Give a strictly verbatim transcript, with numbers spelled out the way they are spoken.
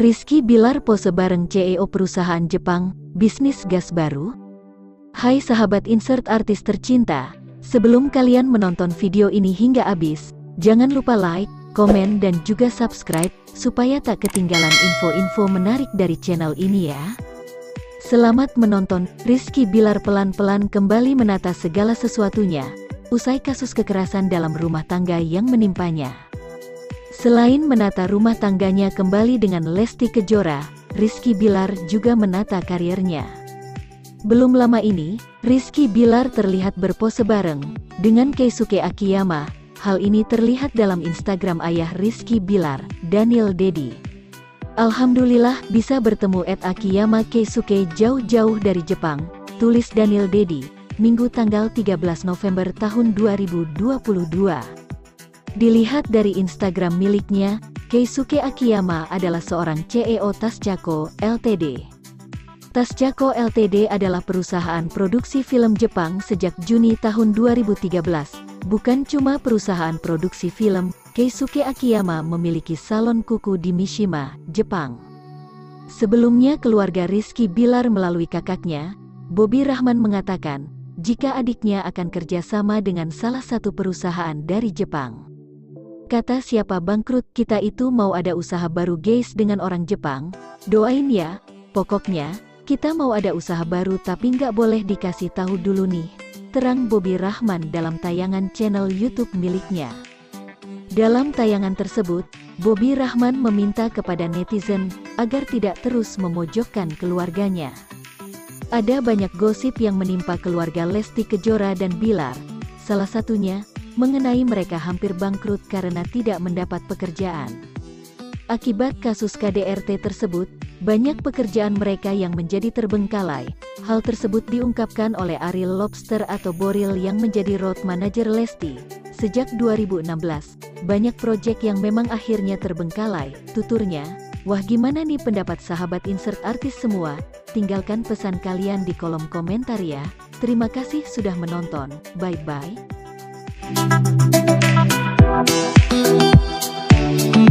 Rizky Billar pose bareng C E O perusahaan Jepang, bisnis gas baru? Hai sahabat insert artis tercinta, sebelum kalian menonton video ini hingga habis, jangan lupa like, komen dan juga subscribe, supaya tak ketinggalan info-info menarik dari channel ini ya. Selamat menonton. Rizky Billar pelan-pelan kembali menata segala sesuatunya, usai kasus kekerasan dalam rumah tangga yang menimpanya. Selain menata rumah tangganya kembali dengan Lesti Kejora, Rizky Billar juga menata karirnya. Belum lama ini, Rizky Billar terlihat berpose bareng dengan Keisuke Akiyama. Hal ini terlihat dalam Instagram ayah Rizky Billar, Daniel Dedi. Alhamdulillah bisa bertemu at Akiyama Keisuke jauh-jauh dari Jepang, tulis Daniel Dedi, Minggu tanggal tiga belas November tahun dua ribu dua puluh dua. Dilihat dari Instagram miliknya, Keisuke Akiyama adalah seorang C E O Tasjako Ltd. Tasjako Ltd adalah perusahaan produksi film Jepang sejak Juni tahun dua ribu tiga belas. Bukan cuma perusahaan produksi film, Keisuke Akiyama memiliki salon kuku di Mishima, Jepang. Sebelumnya keluarga Rizky Billar melalui kakaknya, Bobby Rahman mengatakan, jika adiknya akan kerjasama dengan salah satu perusahaan dari Jepang. Kata siapa bangkrut kita itu mau ada usaha baru guys dengan orang Jepang, doain ya, pokoknya, kita mau ada usaha baru tapi nggak boleh dikasih tahu dulu nih, terang Bobby Rahman dalam tayangan channel YouTube miliknya. Dalam tayangan tersebut, Bobby Rahman meminta kepada netizen agar tidak terus memojokkan keluarganya. Ada banyak gosip yang menimpa keluarga Lesti Kejora dan Billar, salah satunya mengenai mereka hampir bangkrut karena tidak mendapat pekerjaan. Akibat kasus K D R T tersebut, banyak pekerjaan mereka yang menjadi terbengkalai. Hal tersebut diungkapkan oleh Ariel Lobster atau Boril yang menjadi road manager Lesti. Sejak dua ribu enam belas, banyak proyek yang memang akhirnya terbengkalai, tuturnya. Wah, gimana nih pendapat sahabat insert artis semua? Tinggalkan pesan kalian di kolom komentar ya. Terima kasih sudah menonton, bye-bye.